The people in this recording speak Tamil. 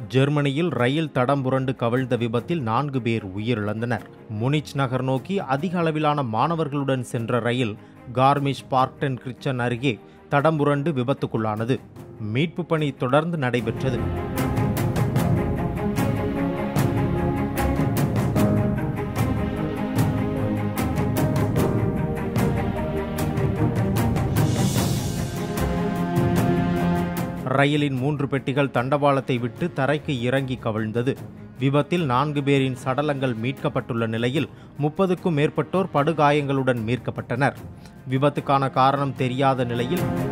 ஜெர்மனியில் ரயில் தடம் புரண்டு கவிழ்ந்த விபத்தில் 4 பேர் உயிரிழந்தனர். முனிச் நகர் நோக்கி அதிக அளவிலான மாணவர்களுடன் சென்ற ரயில் கார்மிஷ் பார்க்டென்கிர்ச்சன் அருகே தடம் புரண்டு விபத்துக்குள்ளானது. மீட்பு பணி தொடர்ந்து நடைபெற்றது. ரயிலின் 3 பெட்டிகள் தண்டவாளத்தை விட்டு தரைக்கு இறங்கி கவிழ்ந்தது. விபத்தில் 4 பேரின் சடலங்கள் மீட்கப்பட்டுள்ள நிலையில் 30க்கும் மேற்பட்டோர் படுகாயங்களுடன் மீட்கப்பட்டனர். விபத்துக்கான காரணம் தெரியாத நிலையில்